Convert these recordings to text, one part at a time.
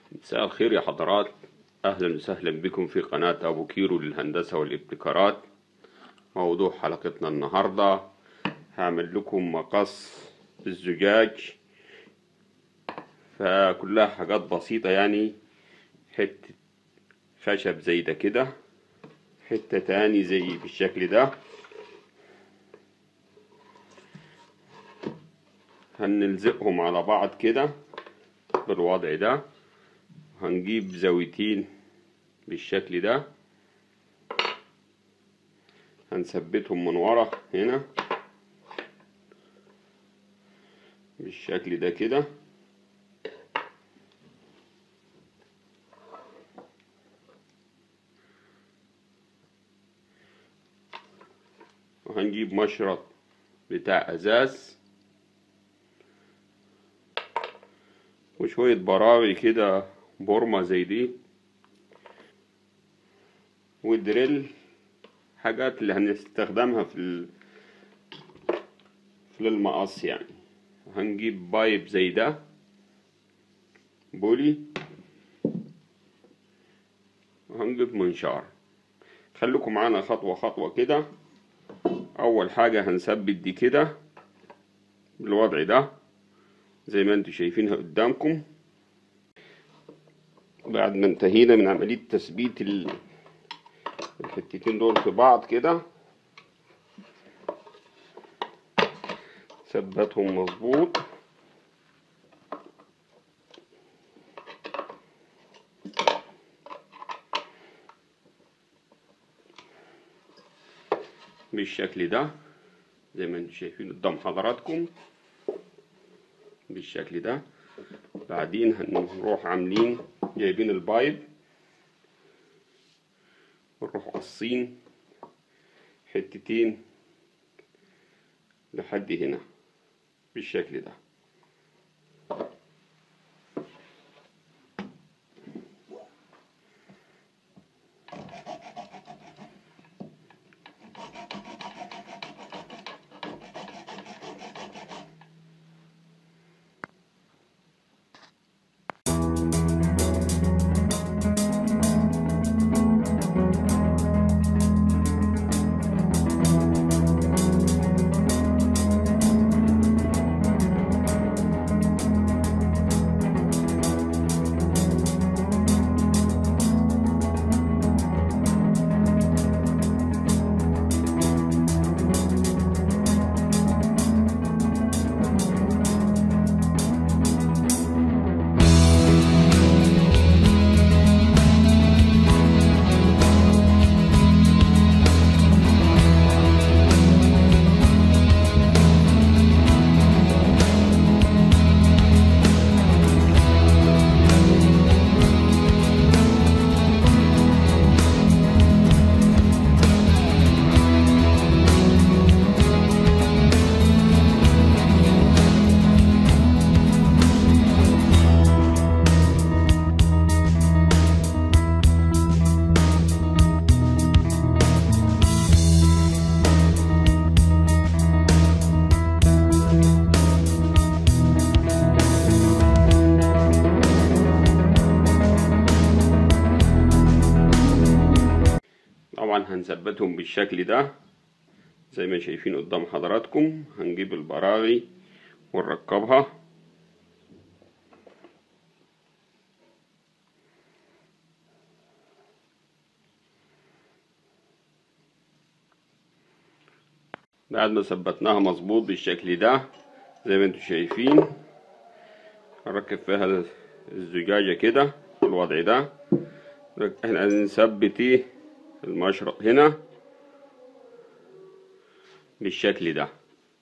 مساء الخير يا حضرات. أهلا وسهلا بكم في قناة أبو كيرو للهندسة والابتكارات. موضوع حلقتنا النهاردة هعمل لكم مقص الزجاج، فكلها حاجات بسيطة يعني. حتة خشب زي ده كده، حتة تاني زي بالشكل ده. هنلزقهم على بعض كده بالوضع ده. هنجيب زاويتين بالشكل ده، هنثبتهم من ورا هنا بالشكل ده كده. وهنجيب مشرط بتاع ازاز وشوية براغي كده، بورمة زي دي، والدريل، حاجات اللي هنستخدمها في المقص يعني. هنجيب بايب زي ده بولي، وهنجيب منشار. خليكم معانا خطوة خطوة كده. أول حاجة هنثبت دي كده بالوضع ده زي ما انتوا شايفينها قدامكم. بعد ما انتهينا من عملية تثبيت الحتتين دول في بعض كده، ثبتهم مظبوط. بالشكل ده زي ما انتم شايفين قدام حضراتكم بالشكل ده. بعدين هنروح عاملين جايبين البايب، ونروح قصين حتتين لحد هنا بالشكل ده. طبعا هنثبتهم بالشكل ده زي ما شايفين قدام حضراتكم. هنجيب البراغي ونركبها بعد ما ثبتناها مظبوط بالشكل ده زي ما انتم شايفين. هنركب فيها الزجاجة كده بالوضع ده. احنا هنثبت المشرط هنا بالشكل ده.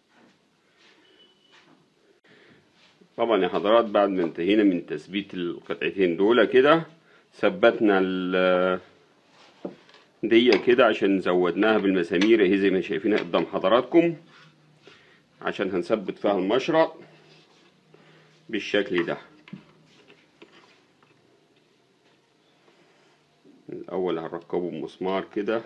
طبعا يا حضرات بعد ما انتهينا من تثبيت القطعتين دول كده، ثبتنا دي كده عشان زودناها بالمسامير اهي زي ما شايفينها قدام حضراتكم، عشان هنثبت فيها المشرط بالشكل ده. الاول هنركبه بمسمار كده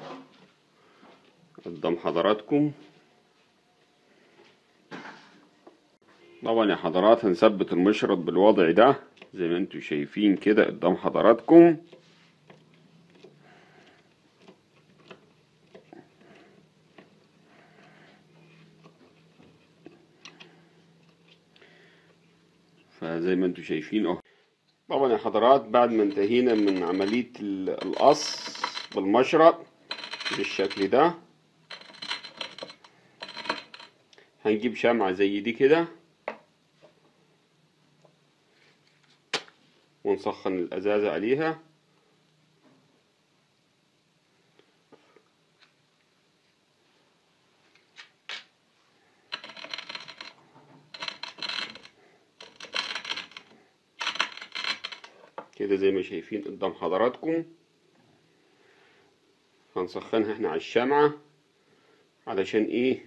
قدام حضراتكم. طبعا يا حضرات هنثبت المشرط بالوضع ده زي ما انتوا شايفين كده قدام حضراتكم. فزي ما انتوا شايفين اهو. طبعا يا حضرات بعد ما انتهينا من عملية القص بالمشرط بالشكل ده، هنجيب شمعة زي دي كده ونسخن الازازة عليها. كده زي ما شايفين قدام حضراتكم. هنسخنها احنا على الشمعة علشان ايه؟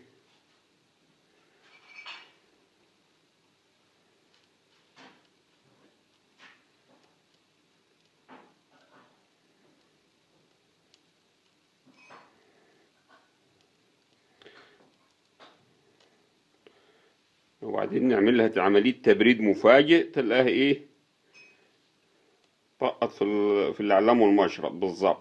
وبعدين نعمل لها عملية تبريد مفاجئ، تلاقيها ايه؟ طقت في الاعلام والمشرط بالظبط.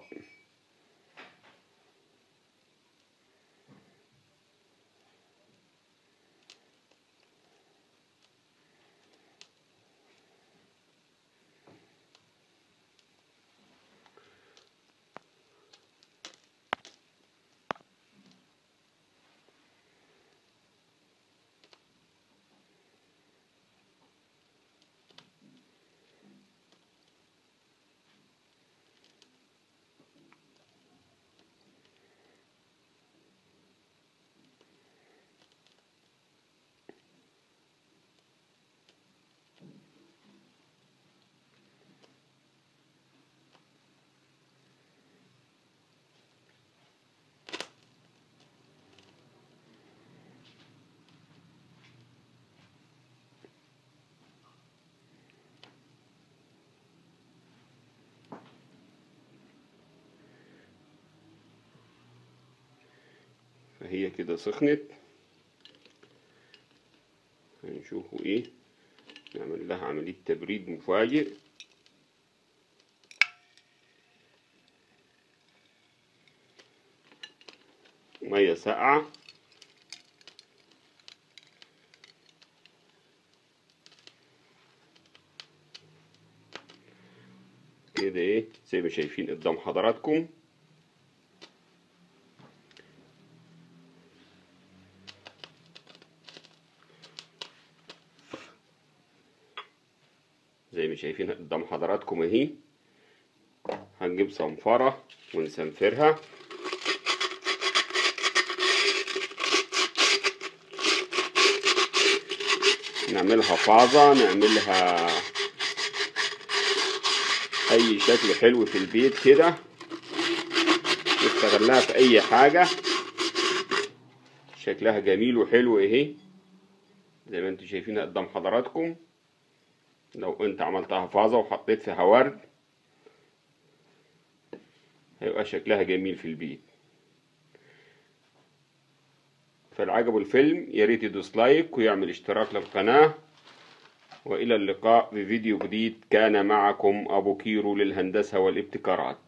فهي كده سخنت. هنشوفوا ايه، نعمل لها عملية تبريد مفاجئ. مية ساقعة. كده ايه زي ما شايفين قدام حضراتكم. زي ما شايفين قدام حضراتكم اهي. هنجيب صنفرة ونسنفرها. نعملها فازة، نعملها اي شكل حلو في البيت كده، نستغلها في اي حاجة. شكلها جميل وحلو اهي زي ما انتم شايفينها قدام حضراتكم. لو انت عملتها فازة وحطيت فيها ورد هيبقى شكلها جميل في البيت. فالعجبوا الفيلم ياريت يدوس لايك ويعمل اشتراك للقناة. وإلى اللقاء في فيديو جديد. كان معكم أبو كيرو للهندسة والابتكارات.